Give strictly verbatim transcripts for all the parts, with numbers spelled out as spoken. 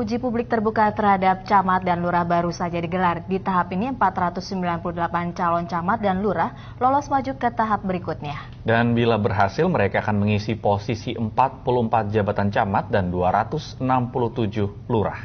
Uji publik terbuka terhadap camat dan lurah baru saja digelar. Di tahap ini empat ratus sembilan puluh delapan calon camat dan lurah lolos maju ke tahap berikutnya. Dan bila berhasil, mereka akan mengisi posisi empat puluh empat jabatan camat dan dua ratus enam puluh tujuh lurah.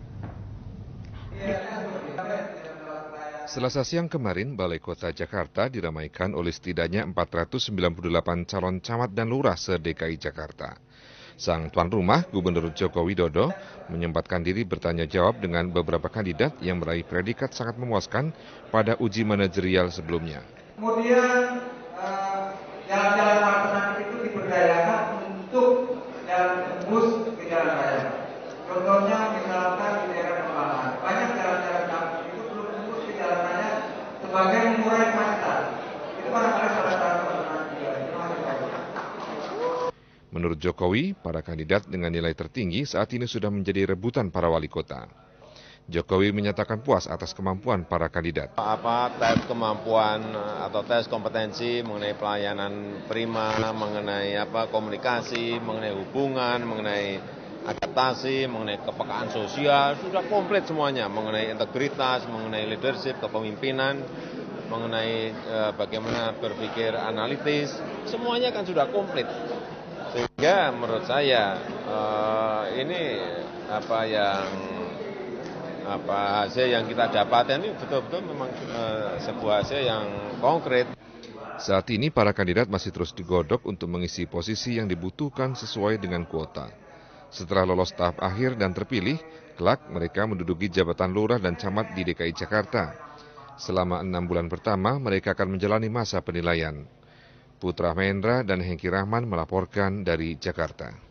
Selasa siang kemarin, Balai Kota Jakarta diramaikan oleh setidaknya empat ratus sembilan puluh delapan calon camat dan lurah se-D K I Jakarta. Sang tuan rumah, Gubernur Joko Widodo, menyempatkan diri bertanya jawab dengan beberapa kandidat yang meraih predikat sangat memuaskan pada uji manajerial sebelumnya. Kemudian jalan-jalan uh, alternatif itu diberdayakan untuk jalan tembus ke jalan raya. Contohnya misalkan di daerah Kemalang, banyak jalan-jalan kampung itu belum tembus ke jalan raya sebagai mengurai kemacetan. Itu barangkali salah satu alternatif. Menurut Jokowi, para kandidat dengan nilai tertinggi saat ini sudah menjadi rebutan para wali kota. Jokowi menyatakan puas atas kemampuan para kandidat. Apa tes kemampuan atau tes kompetensi mengenai pelayanan prima, mengenai apa komunikasi, mengenai hubungan, mengenai adaptasi, mengenai kepekaan sosial, sudah komplit semuanya. Mengenai integritas, mengenai leadership, kepemimpinan, mengenai eh, bagaimana berpikir analitis, semuanya kan sudah komplit. Sehingga menurut saya uh, ini apa yang apa hasil yang kita dapatkan ini betul-betul memang uh, sebuah hasil yang konkret. Saat ini para kandidat masih terus digodok untuk mengisi posisi yang dibutuhkan sesuai dengan kuota. Setelah lolos tahap akhir dan terpilih, kelak mereka menduduki jabatan lurah dan camat di D K I Jakarta. Selama enam bulan pertama mereka akan menjalani masa penilaian. Putra Mahendra dan Hengki Rahman melaporkan dari Jakarta.